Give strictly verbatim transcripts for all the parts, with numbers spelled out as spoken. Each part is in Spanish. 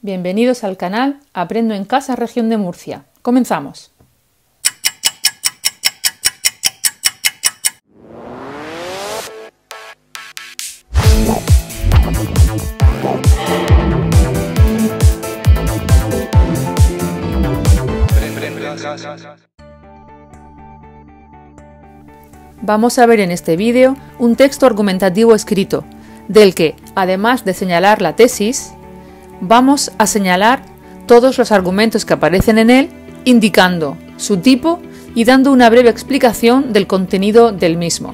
Bienvenidos al canal Aprendo en Casa Región de Murcia. Comenzamos. Vamos a ver en este vídeo un texto argumentativo escrito, del que, además de señalar la tesis, vamos a señalar todos los argumentos que aparecen en él, indicando su tipo y dando una breve explicación del contenido del mismo.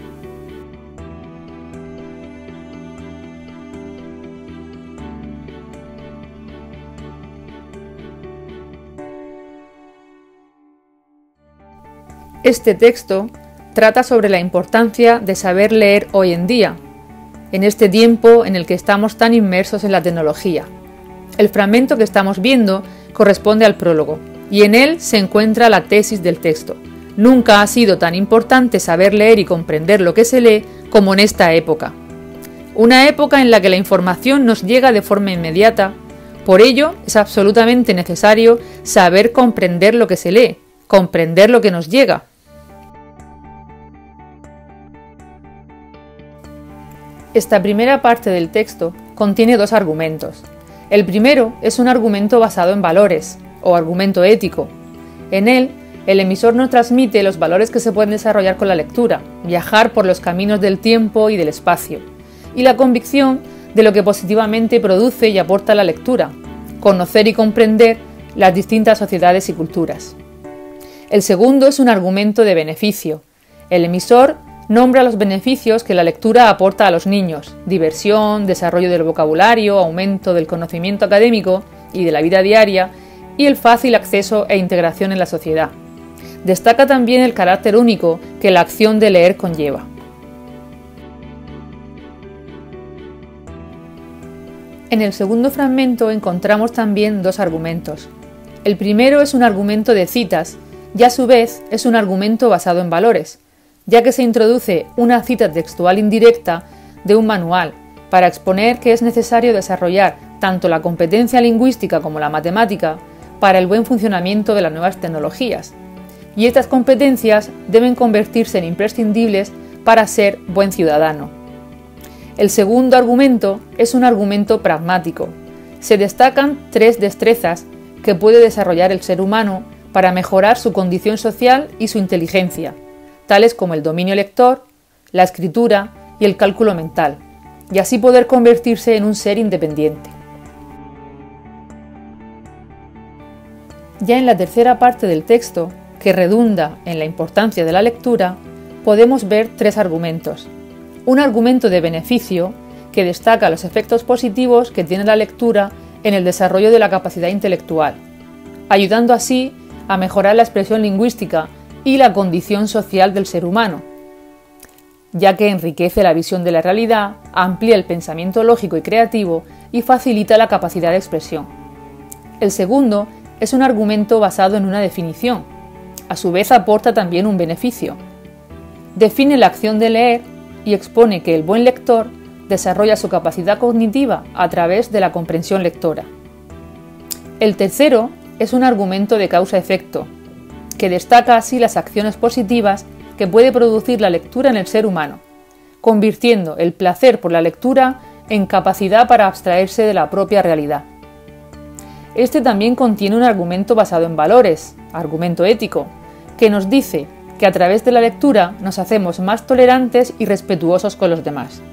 Este texto trata sobre la importancia de saber leer hoy en día, en este tiempo en el que estamos tan inmersos en la tecnología. El fragmento que estamos viendo corresponde al prólogo, y en él se encuentra la tesis del texto. Nunca ha sido tan importante saber leer y comprender lo que se lee como en esta época. Una época en la que la información nos llega de forma inmediata, por ello es absolutamente necesario saber comprender lo que se lee, comprender lo que nos llega. Esta primera parte del texto contiene dos argumentos. El primero es un argumento basado en valores, o argumento ético. En él, el emisor nos transmite los valores que se pueden desarrollar con la lectura, viajar por los caminos del tiempo y del espacio, y la convicción de lo que positivamente produce y aporta la lectura, conocer y comprender las distintas sociedades y culturas. El segundo es un argumento de beneficio. El emisor nombra los beneficios que la lectura aporta a los niños: diversión, desarrollo del vocabulario, aumento del conocimiento académico y de la vida diaria, y el fácil acceso e integración en la sociedad. Destaca también el carácter único que la acción de leer conlleva. En el segundo fragmento encontramos también dos argumentos. El primero es un argumento de citas, y a su vez es un argumento basado en valores, ya que se introduce una cita textual indirecta de un manual para exponer que es necesario desarrollar tanto la competencia lingüística como la matemática para el buen funcionamiento de las nuevas tecnologías, y estas competencias deben convertirse en imprescindibles para ser buen ciudadano. El segundo argumento es un argumento pragmático. Se destacan tres destrezas que puede desarrollar el ser humano para mejorar su condición social y su inteligencia, tales como el dominio lector, la escritura y el cálculo mental, y así poder convertirse en un ser independiente. Ya en la tercera parte del texto, que redunda en la importancia de la lectura, podemos ver tres argumentos. Un argumento de beneficio, que destaca los efectos positivos que tiene la lectura en el desarrollo de la capacidad intelectual, ayudando así a mejorar la expresión lingüística y la condición social del ser humano, ya que enriquece la visión de la realidad, amplía el pensamiento lógico y creativo y facilita la capacidad de expresión. El segundo es un argumento basado en una definición. A su vez aporta también un beneficio. Define la acción de leer y expone que el buen lector desarrolla su capacidad cognitiva a través de la comprensión lectora. El tercero es un argumento de causa-efecto, que destaca así las acciones positivas que puede producir la lectura en el ser humano, convirtiendo el placer por la lectura en capacidad para abstraerse de la propia realidad. Este también contiene un argumento basado en valores, argumento ético, que nos dice que a través de la lectura nos hacemos más tolerantes y respetuosos con los demás.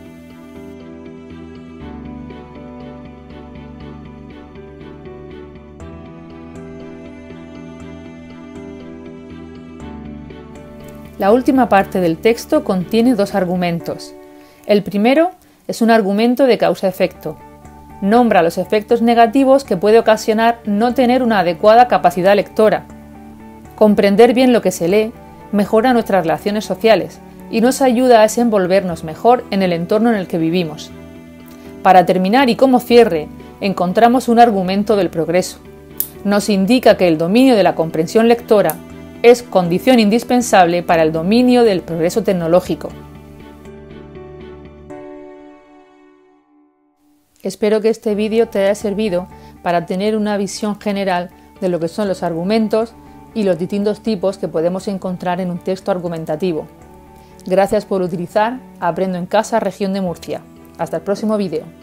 La última parte del texto contiene dos argumentos. El primero es un argumento de causa-efecto. Nombra los efectos negativos que puede ocasionar no tener una adecuada capacidad lectora. Comprender bien lo que se lee mejora nuestras relaciones sociales y nos ayuda a desenvolvernos mejor en el entorno en el que vivimos. Para terminar y como cierre, encontramos un argumento del progreso. Nos indica que el dominio de la comprensión lectora es condición indispensable para el dominio del progreso tecnológico. Espero que este vídeo te haya servido para tener una visión general de lo que son los argumentos y los distintos tipos que podemos encontrar en un texto argumentativo. Gracias por utilizar Aprendo en Casa Región de Murcia. Hasta el próximo vídeo.